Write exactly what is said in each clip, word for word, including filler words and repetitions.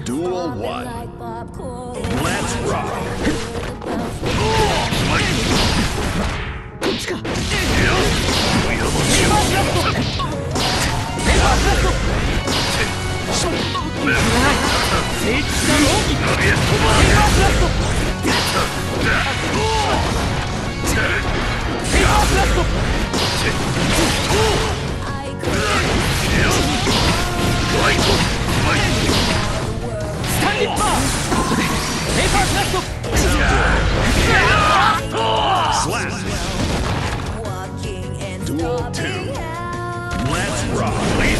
Duel one. Let's rock. こっちか。ペーパーブラスト。ペーパーブラスト。聖地だろ。ペーパーブラスト。ペーパーブラスト。スタンリッパー。ここでペーパーブラスト。スラッシュ。Duel two. Let's rock.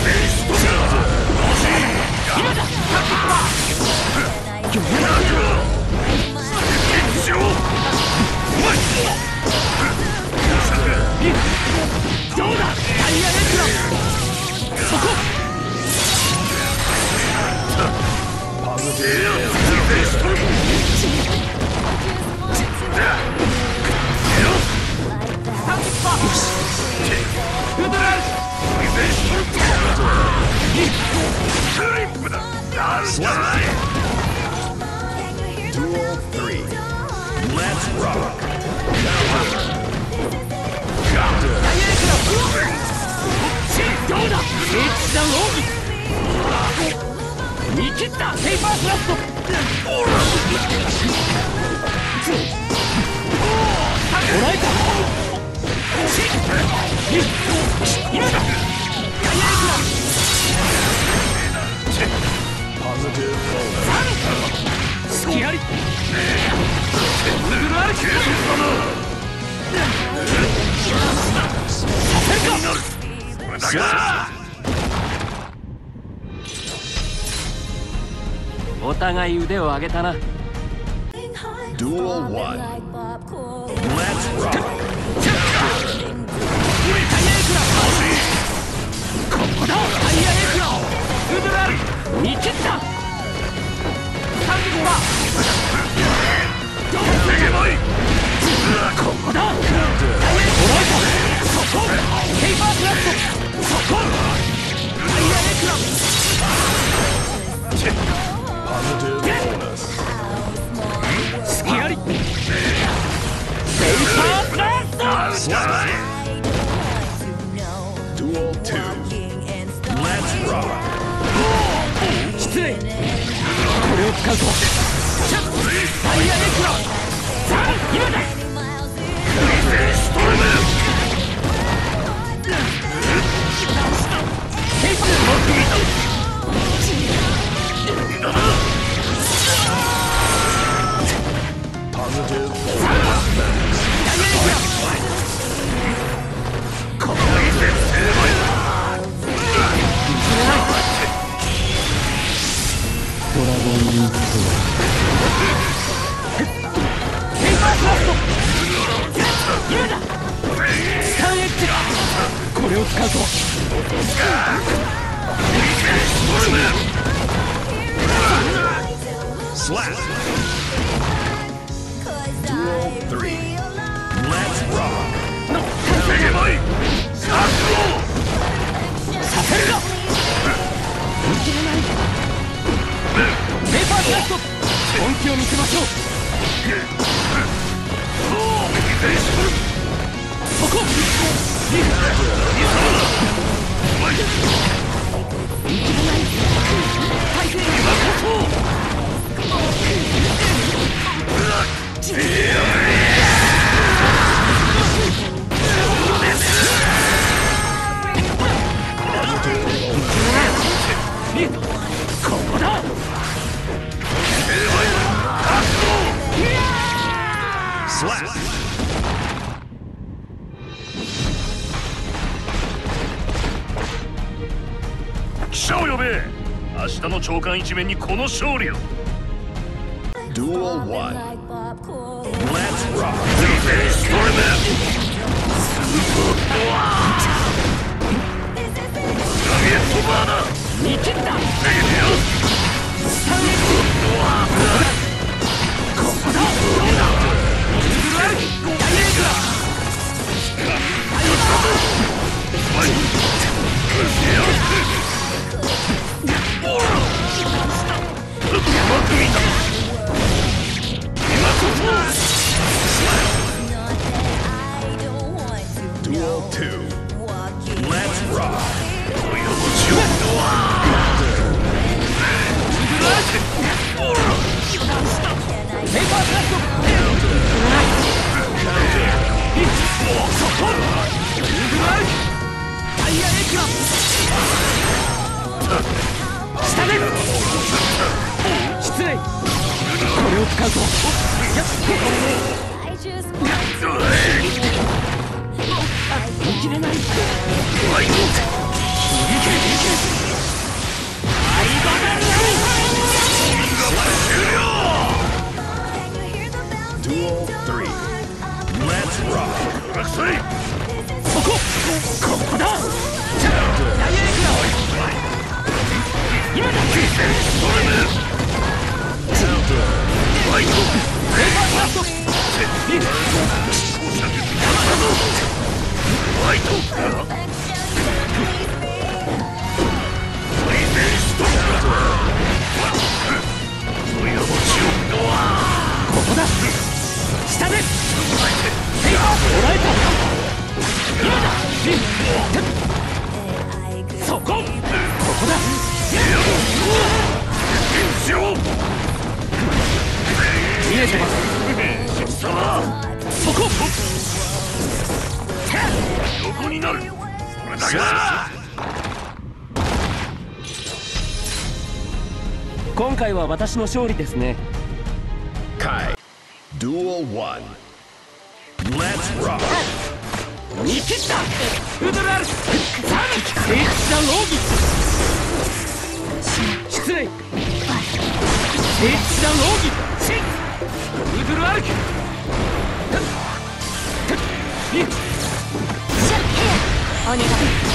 Duel three. Let's rock. どうだ聖地だろう。見切ったペーパーブラスト。もらえた。今だ。スキアリ。お互い腕を上げたな。Duel one. Let's rock. ここだ。タイヤエクラウドラル見切った。さんじゅうごばん。どうせけばいい。ここだ。タイヤエクラそこ。ペーパーブラストそこ。タイヤエクラスキアリ。ペーパーブラスト。Duel two. Let's rock. 失礼。これを使うと。タイヤエクラ。さあ今だ。ストーム。ペーパー持っていた。Positive. このドラゴンリークとはペーパーブラスト。今だ。スタンエッジ。これを使うと。スラッシュ。Duel three. Let's rock. させるな。ペーパーブラスト。本気を見せましょう。そこ。体勢に任そう。ここだ。スラッシュ。記者を呼べ。明日の朝刊一面にこの勝利を。Duel one. Let's rock. 見切った。ここだ。 れを使うと見切れない。ワイドそこここだ。今だ。ワイドペーパーブラスト。ワイドここだ。下でペーパーもらえた。今だ。そこここだ。見えてます。そこ横になる。それだけだ。今回は私の勝利ですね。 Kai Duel one Let's rock 見切った。ウドラルさん聖地だローギ。失礼。聖地だローギ。ウドラルクお願い。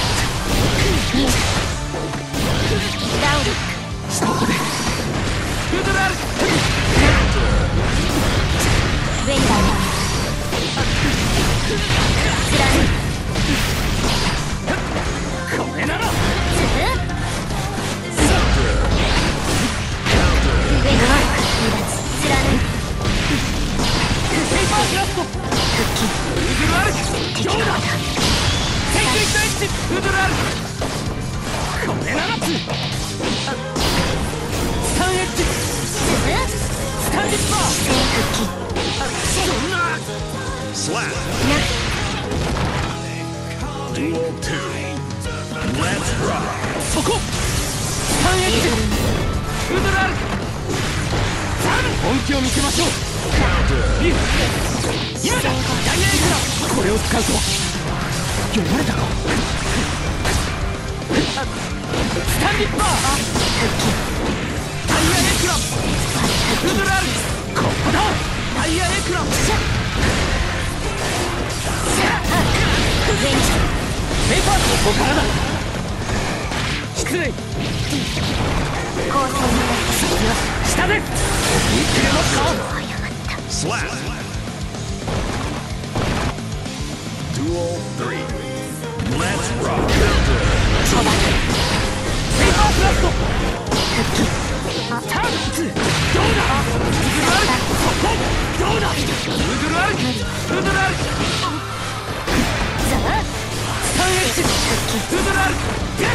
ダウン。 ここでウドラルクウェンダーだ。貫これなら。 ウェンダー離脱。貫ペーパーブラスト。 復帰。 ウドラルク敵だ。 センキュイトエッジウドラルクこれなら。スタンエッジスタンディッパー復帰。 そんな Slap Duel two Let's rock そこスタンエッジウドラルクさん本気を見せましょう。今だ。ダイヤエクラこれを使うと読まれたか。スタンディッパーダイヤエクラウドラルクここだ。ダイヤエクラペーパーここからだ。失礼。 構成に下で見切れますか。 Slap Duel three Let's rock ペーパーブラストターンツーどうだ。ウドラルクそこどうだ。ウドラルクウドラルクスタンエッジウドラルクゲッ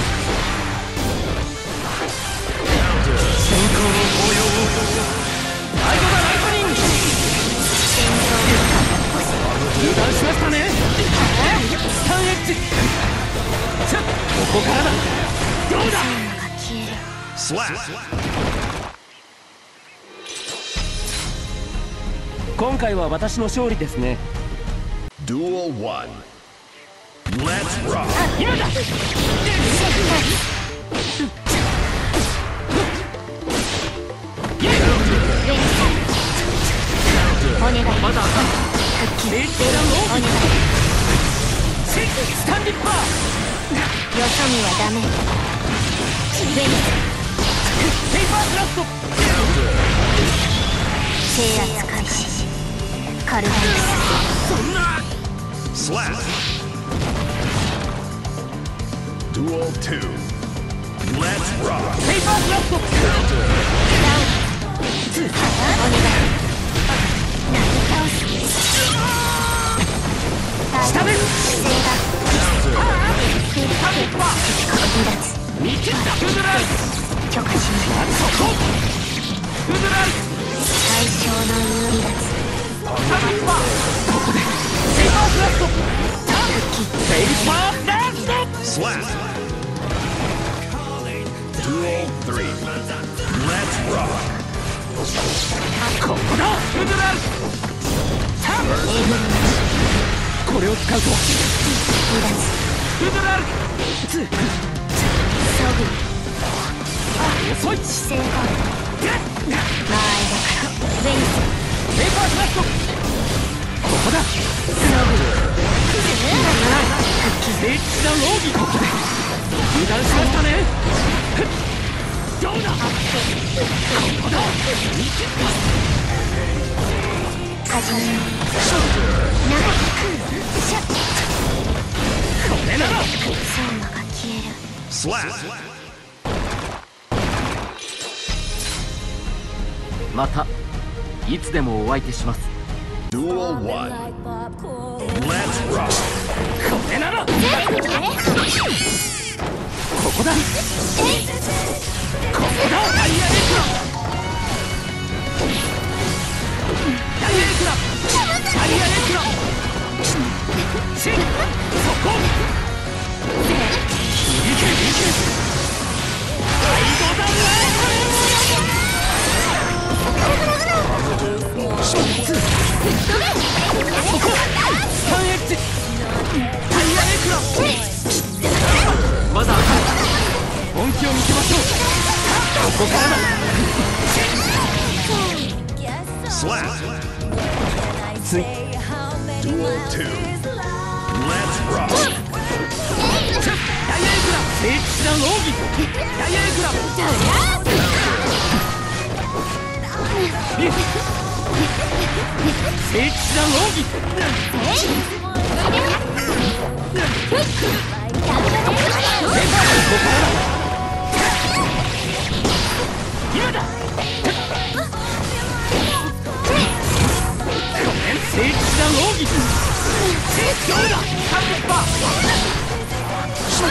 先行の抱擁をライトだ。ライトニング油断しましたね。スタンエッジさあここからだ。どうだ。 Slap 今回は私の勝利ですね。 Duel one Let's rock 今だ。 お願い。 まだあかん。 復帰。 レイチェランオーお願い。 シスタンディッパーよそ見はダメ。ウェンペーパーブラスト制圧開始。カルダイそんな Slap Duel two Let's rock ペーパーブラストダウン。お願い。投げ倒す。 下で姿勢がタンディッパー離脱。 見切ったウドラルク許可しない。 そこウドラルク対象の離脱。 タンディッパーここでペーパーブラストタン復帰。 ペーパーブラスト Slap Duel three Let's rock ここフドラルさんこれを使うとフドラルツー遅い姿勢が間合いだからベニスペーパーブラストここだスノブ聖地なローギここで油断しましたねどうだここだ始めよう長くシャッこれなら相馬が消える Slap. またいつでもお相手します Duel one. Let's rock. これならここだここだダイヤエクラダイヤエクラダイヤエクラしそこいけいけアイドダルそこサンエッジタイヤエクラまだ本気を見せましょうここからだ Slap. つい Duel two. Let's rock. ダイヤエクラ聖地なローギダイヤエクラ聖地なローギ今だ聖地なローギどうださんじゅっパーセ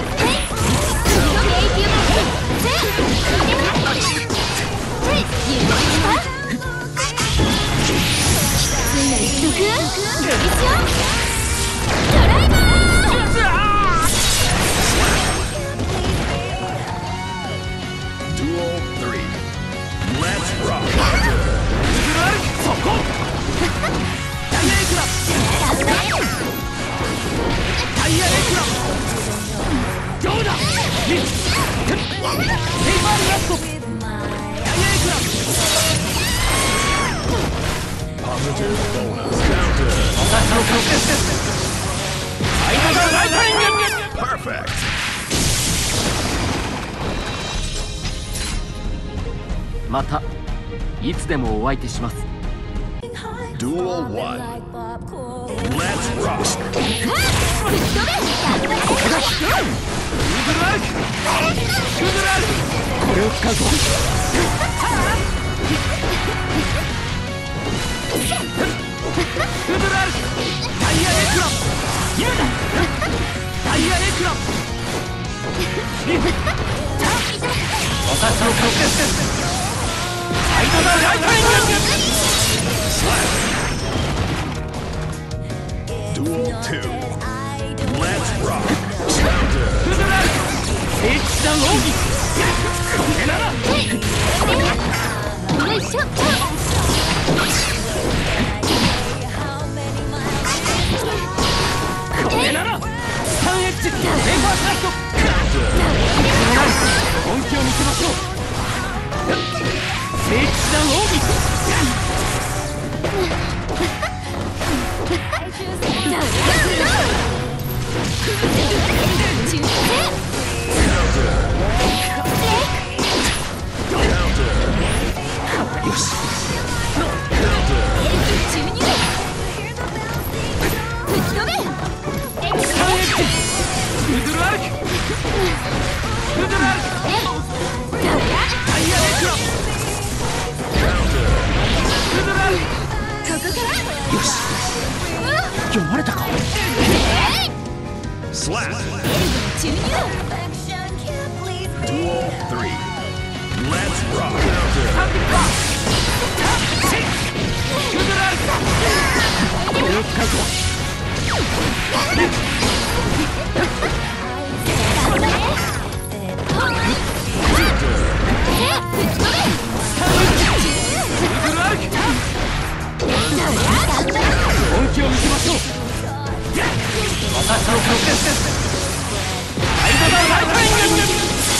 Duel three. Let's rock. そこダイヤエクラダイヤエクラどうだペーパーブラストダイヤエクラ Positive bonus counter. アイドルライトニング Perfect. またいつでもお相手します Duel one. Let's rock. これを使うぞフードラルダイヤエクラ今だダイヤエクラ私の曲ですアイドルライトニング Duel two. Let's rock. フードラル聖地なローギこれならよいしょこれならサンエッジペーパースライト本気を見せましょう聖地なローギよし読まれたか Slap. Duel three. Let's rock. Counter. これを使うぞ私のプロセスです。アイドダライトニング。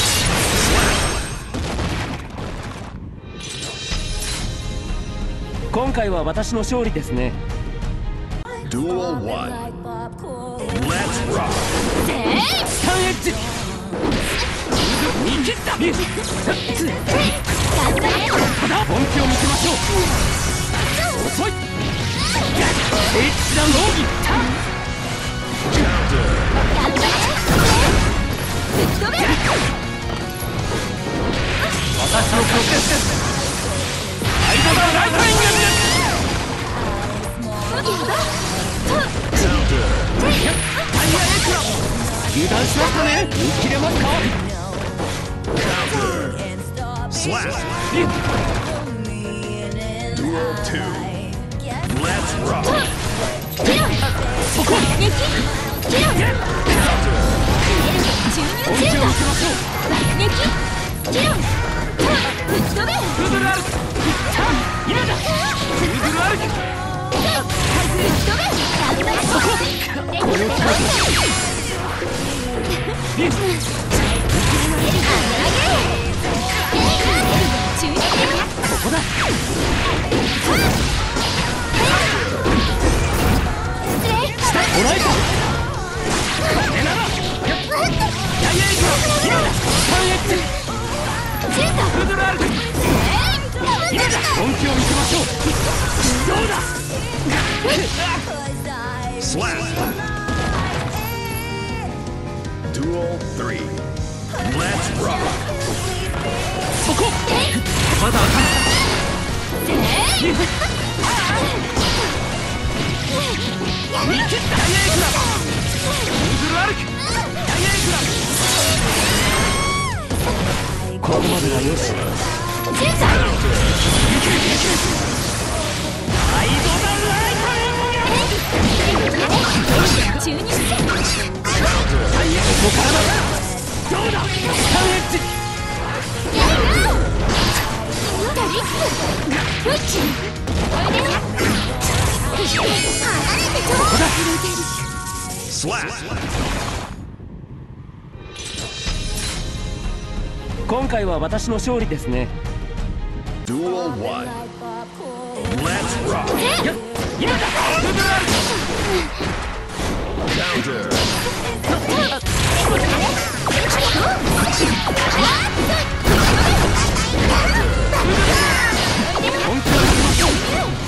今回は私の勝利ですね。 Duel one. Let's rock. スタンエッジ。見切った。ただ本気を見せましょう。遅い。一段ローギ。私のプロセスです。アイドダライトニング。タイヤエクラ油断しましたね。見切れますか。 Slap. Duel two. Let's rock. そこ。本気を見せましょう。フードルアルク。今だ。フードルアルク。そこ。これを使う。ここだ。もらえた。これなら。ダイヤエイト。今だ。スタンエッジ。フードルアルク。今だ。本気を見せましょう。どうだ。 Slap. Duel three. Let's rock. そこ。まだあかん。見切った。ダイヤエクラ。フードルアルク。ダイヤエクラ。ここまでがよし。アイドダライトニング。中にしてここからだ。どうだ。スタンエッジ。ここだ。 Slap. 今回は私の勝利ですね。 Duel one. Let's rock. 今だ。 Counter. 本気を見せましょう。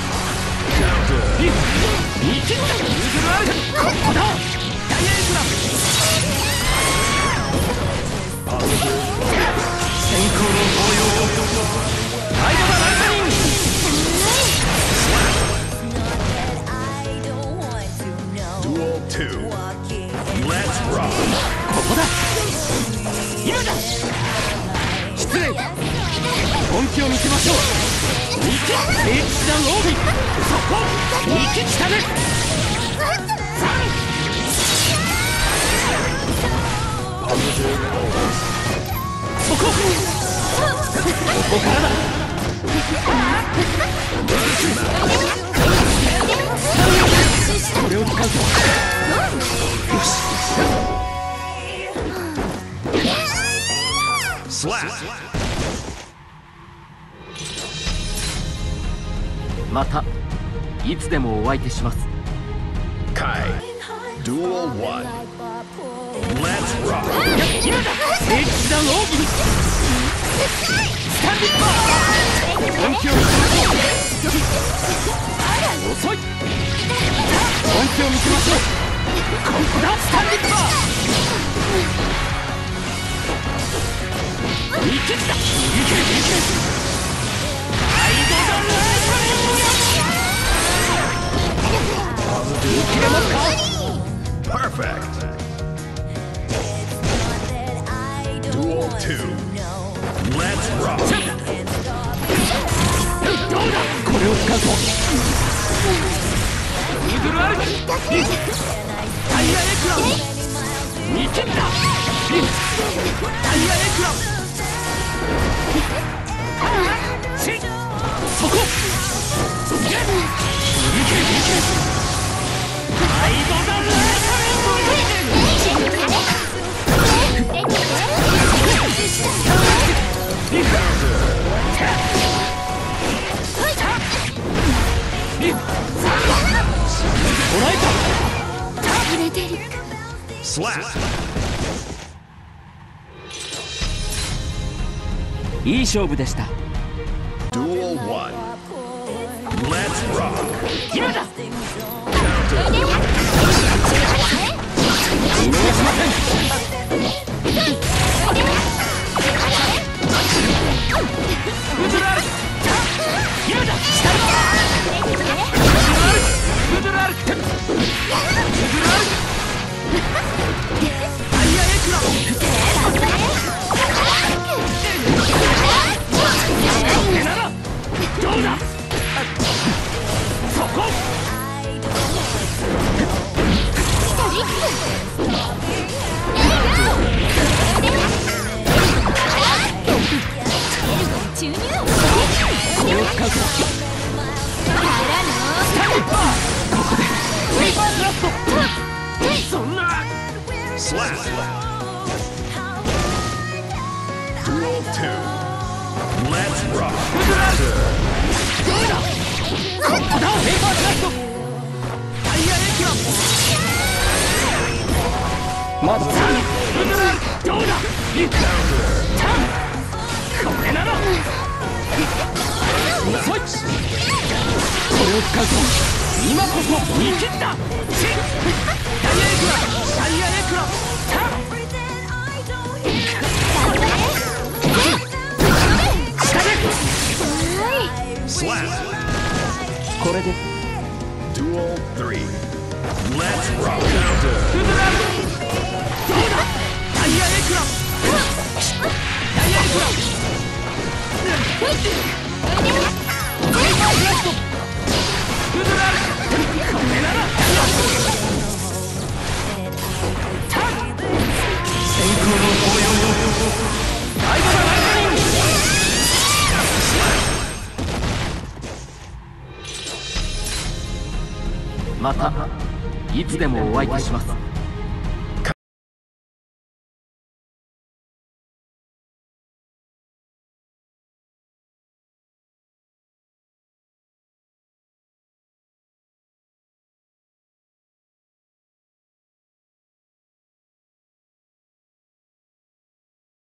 見切った。フードルアルク。ここだ。ダイヤエクラ。先行の動揺を。アイドダライトニング。 Duel two. Let's rock. ここだ。今だ。失礼。本気を見せましょう。見切った。一段ロービー。そこ。見切ったね。さらに。そこ。ここからだ。これを使うぞ。よし。 Slap. またいつでもお相手します。 Kai. Duel one. Let's rock. 今だ。一段大喜利。スタンディッパー。本気を見せましょう。遅い。本気を見せましょう。ここだ。スタンディッパー。見切った。いけいけ。アイドダライトニング。見切れますか。 Perfect. Duel two. Let's rock. どうだ。これを使うぞ。フードルアルク。タイヤエクラ。見切った。タイヤエクラ。そこ。そこ。いけいけ。アイドダライトニング。 Slap. いい勝負でした。 Duel one. Let's rock. 今だ。 Counter. 見逃しません。ウズラル今だ。下だ。ウズラルウズラルタイヤエクラえならどうだ。そこ注入。 これを使うか。 からのスタンパーここでスイーパーブラスト。そんな Slap. Duel two. Let's rock. ウズラルどうだ。ここだ。スイーパーブラストタイヤエクラまだウズラルどうだ。リクタンこれなら遅い。これを使うと今こそ見切った。チッタイヤエクラタイヤエクラタン下で Slap. これで Duel three. Let's rock. ウ Counter. ズラルどうだ。タイヤエクラタイヤエクラスイーパーブラストウズラルこれならタン先行の応援をライバルライトニングまたいつでもお会いいたします。